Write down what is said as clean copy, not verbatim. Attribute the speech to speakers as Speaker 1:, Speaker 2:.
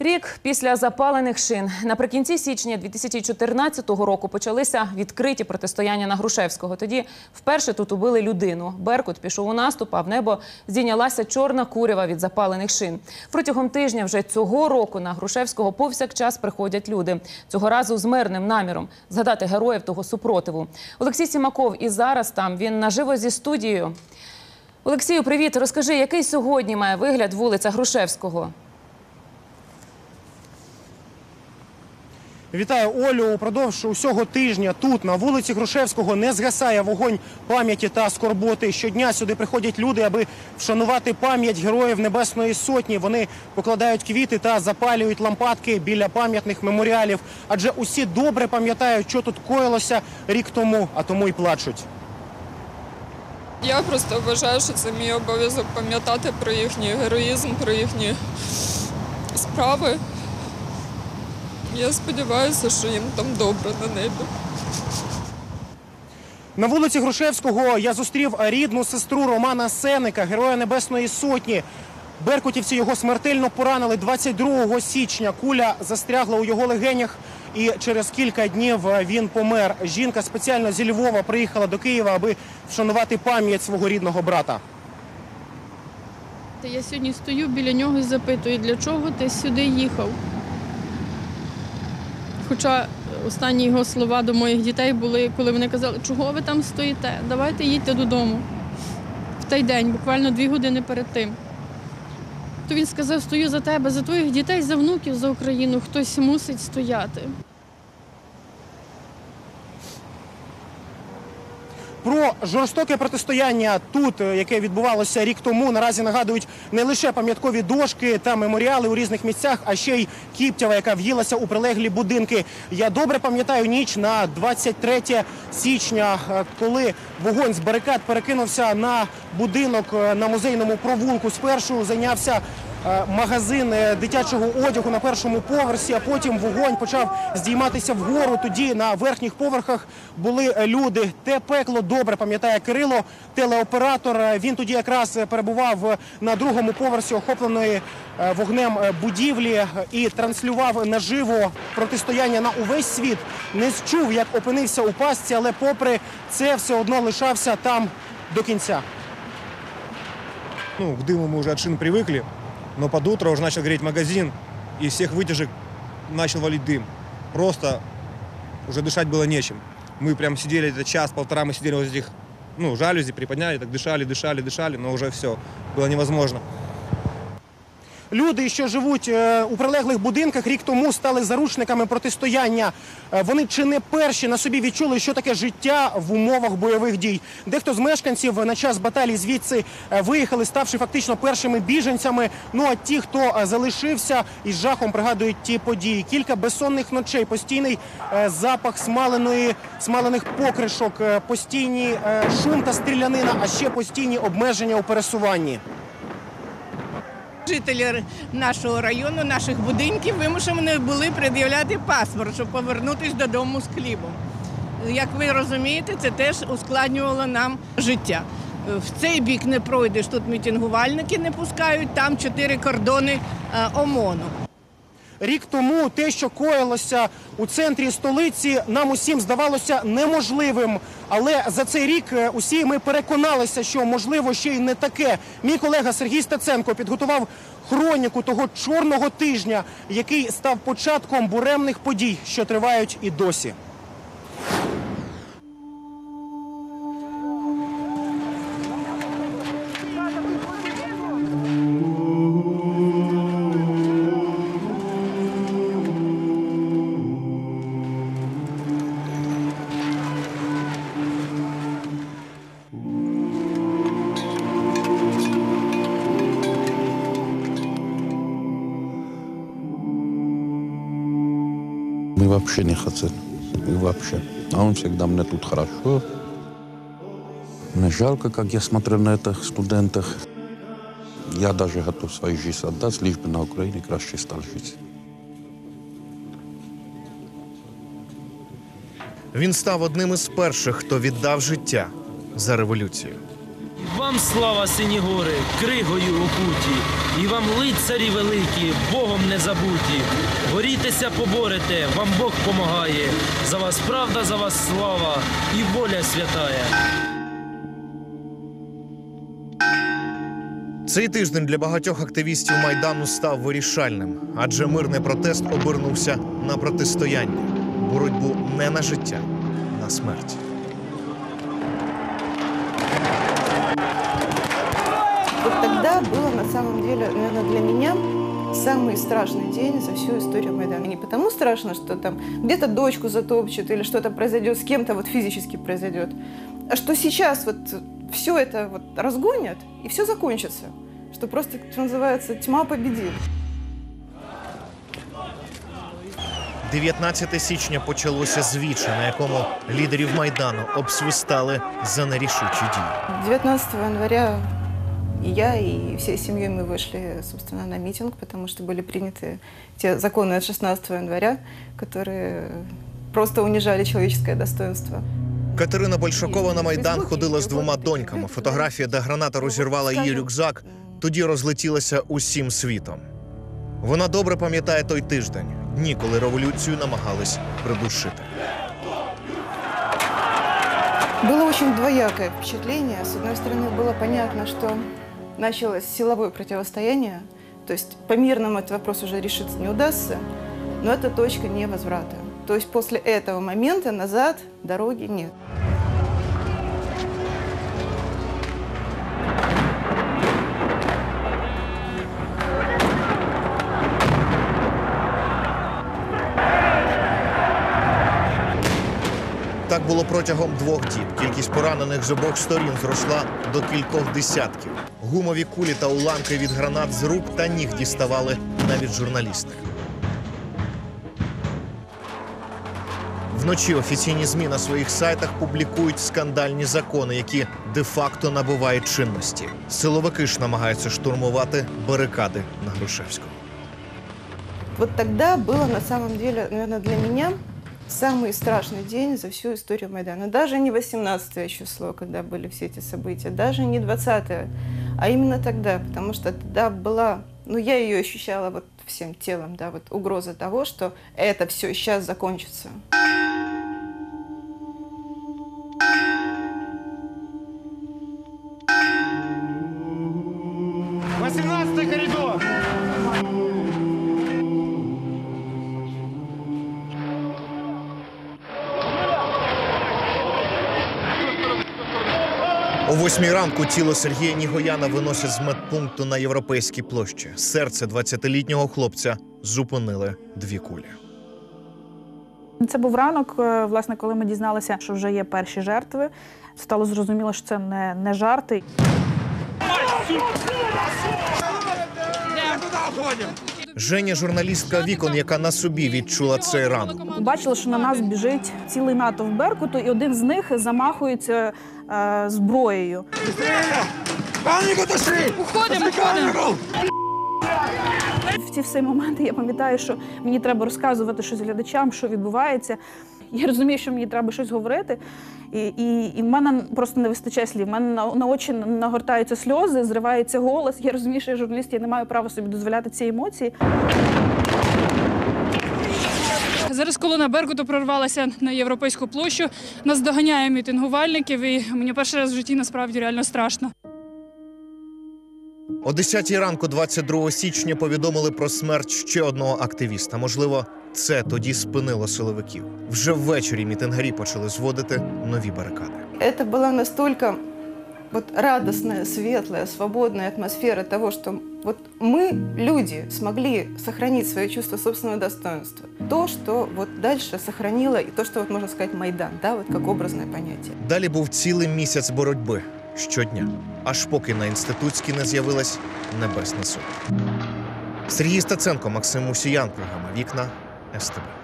Speaker 1: Рік після запалених шин. Наприкінці січня 2014 року почалися відкриті протистояння на Грушевського. Тоді вперше тут убили людину. Беркут пішов у наступ, а в небо здійнялася чорна курява від запалених шин. Протягом тижня вже цього року на Грушевського повсякчас приходять люди. Цього разу з мирним наміром згадати героїв того супротиву. Олексій Сімаков і зараз там. Він наживо зі студією. Олексію, привіт. Розкажи, який сьогодні має вигляд вулиця Грушевського?
Speaker 2: Вітаю, Олю. Упродовж усього тижня тут, на вулиці Грушевського, не згасає вогонь пам'яті та скорботи. Щодня сюди приходять люди, аби вшанувати пам'ять героїв Небесної Сотні. Вони покладають квіти та запалюють лампадки біля пам'ятних меморіалів. Адже усі добре пам'ятають, що тут коїлося рік тому, а тому й плачуть.
Speaker 3: Я просто вважаю, що це мій обов'язок пам'ятати про їхній героїзм, про їхні справи. Я сподіваюся, що їм там добре на небі.
Speaker 2: На вулиці Грушевського я зустрів рідну сестру Романа Сенника, героя Небесної Сотні. Беркутівці його смертельно поранили 22 січня. Куля застрягла у його легенях і через кілька днів він помер. Жінка спеціально зі Львова приїхала до Києва, аби вшанувати пам'ять свого рідного брата.
Speaker 4: Я сьогодні стою біля нього і запитую, для чого ти сюди їхав? Хоча останні його слова до моїх дітей були, коли вони казали, чого ви там стоїте, давайте їдьте додому. В той день, буквально 2 години перед тим. То він сказав, стою за тебе, за твоїх дітей, за внуків, за Україну, хтось мусить стояти.
Speaker 2: Про жорстоке протистояння тут, яке відбувалося рік тому, наразі нагадують не лише пам'яткові дошки та меморіали у різних місцях, а ще й Кіптєва, яка в'їлася у прилеглі будинки. Я добре пам'ятаю ніч на 23 січня, коли вогонь з барикад перекинувся на будинок на Музейному провулку. Спершу зайнявся магазин дитячого одягу на першому поверсі, а потім вогонь почав здійматися вгору. Тоді на верхніх поверхах були люди. Те пекло добре пам'ятає Кирило, телеоператор. Він тоді якраз перебував на 2-му поверсі охопленої вогнем будівлі і транслював наживо протистояння на увесь світ. Не чув, як опинився у пастці, але попри це все одно лишався там до кінця.
Speaker 5: К дыму мы уже от шин привыкли. Но под утро уже начал гореть магазин, и из всех вытяжек начал валить дым. Просто уже дышать было нечем. Мы прям сидели где-то час-полтора, мы сидели возле этих, жалюзи, приподняли, так дышали, но уже все, было невозможно.
Speaker 2: Люди, що живуть у прилеглих будинках, рік тому стали заручниками протистояння. Вони чи не перші на собі відчули, що таке життя в умовах бойових дій. Дехто з мешканців на час баталій звідси виїхали, ставши фактично першими біженцями. Ну а ті, хто залишився, із жахом пригадують ті події. Кілька безсонних ночей, постійний запах смалених покришок, постійний шум та стрілянина, а ще постійні обмеження у пересуванні.
Speaker 6: Жителі нашого району, наших будинків вимушені були пред'являти паспорт, щоб повернутися додому з хлібом. Як ви розумієте, це теж ускладнювало нам життя. В цей бік не пройдеш, тут мітингувальники не пускають, там 4 кордони ОМОНу.
Speaker 2: Рік тому те, що коїлося у центрі столиці, нам усім здавалося неможливим. Але за цей рік усі ми переконалися, що можливо ще й не таке. Мій колега Сергій Стеценко підготував хроніку того чорного тижня, який став початком буремних подій, що тривають і досі.
Speaker 7: Мы вообще не хотели. И вообще. А он всегда мне тут хорошо. Мне жалко, как я смотрю на этих студентов. Я даже готов свою жизнь отдать, лишь бы на Украине краще стал жить.
Speaker 8: Він став одним із перших, хто віддав життя за революцію.
Speaker 9: Вам
Speaker 8: вам слава, сині гори, кригою окуті, і вам лицарі великі, Богом не забуті. Борітеся, поборете, вам Бог помагає. За вас правда, за вас слава і воля святая.
Speaker 9: Цей тиждень для багатьох активістів Майдану став вирішальним, адже мирний протест обернувся на протистояння. Боротьбу не на життя, на смерть.
Speaker 10: Вот тогда было на самом деле, наверное, для меня самый страшный день за всю историю Майдана. Не потому страшно, что там где-то дочку затопчут или что-то произойдет с кем-то, вот физически произойдет, а что сейчас вот все это вот разгонят и все закончится, что просто, что называется, тьма победит.
Speaker 9: 19 січня почалося звіче, на якому лідерів Майдану обсвистали за нерішучі дії.
Speaker 10: 19 января и я, и всей семьей мы вышли, собственно, на митинг, потому что были приняты те законы от 16 января, которые просто унижали человеческое достоинство.
Speaker 9: Катерина Большакова на Майдан ходила з двома доньками. Фотографія, де граната розірвала її рюкзак, тоді розлетілася усім світом. Вона добре пам'ятає той тиждень, дні, коли революцію намагались придушити.
Speaker 10: Было очень двоякое впечатление. С одной стороны, было понятно, что началось силовое противостояние, то есть по мирному этот вопрос уже решиться не удастся, но это точка невозврата. То есть после этого момента назад дороги нет.
Speaker 9: Так було протягом 2 діб. Кількість поранених з обох сторін зросла до кількох десятків. Гумові кулі та уламки від гранат з рук та ніг діставали навіть журналісти. Вночі офіційні ЗМІ на своїх сайтах публікують скандальні закони, які де-факто набувають чинності. Силовики ж намагаються штурмувати барикади на Грушевського.
Speaker 10: Вот тогда было на самом деле, наверное, для меня самый страшный день за всю историю Майдана. Даже не 18 число, когда были все эти события, даже не 20-е, а именно тогда, потому что тогда была, ну я ее ощущала вот всем телом, да, вот угроза того, что это все сейчас закончится.
Speaker 9: О 8 ранку тіло Сергія Нігояна виносять з медпункту на Європейській площі. Серце 20-літнього хлопця зупинили 2 кулі.
Speaker 11: Це був ранок, власне, коли ми дізналися, що вже є перші жертви. Стало зрозуміло, що це не жарти.
Speaker 9: Женя – журналістка «Вікон», яка на собі відчула цей ранок.
Speaker 11: Бачили, що на нас біжить цілий натовп Беркуту, і один з них замахується зброєю.
Speaker 3: Уходимо!
Speaker 11: В ці всі моменти я пам'ятаю, що мені треба розказувати щось глядачам, що відбувається. Я розумію, що мені треба щось говорити, і в мене просто не вистачає слів. В мене на очі нагортаються сльози, зривається голос. Я розумію, що я журналіст, я не маю права собі дозволяти ці емоції.
Speaker 4: Зараз колона Беркуту прорвалася на Європейську площу. Нас доганяє мітингувальників, і мені перший раз в житті насправді реально страшно.
Speaker 9: О 10 ранку 22 січня повідомили про смерть ще одного активіста. Можливо, це тоді спинило силовиків. Вже ввечері мітингарі почали зводити нові барикади.
Speaker 10: Это была настолько вот радостная, светлая, свободная атмосфера того, что вот мы, люди, смогли сохранить свое чувство собственного достоинства. То, что вот дальше сохранило, и то, что вот можно сказать Майдан, да, вот как образное понятие.
Speaker 9: Далі був цілий місяць боротьби щодня, аж поки на Інститутській не з'явилась Небесна Сотня. Сергій Стеценко, Максим Мусіян, програма «Вікна», СТБ.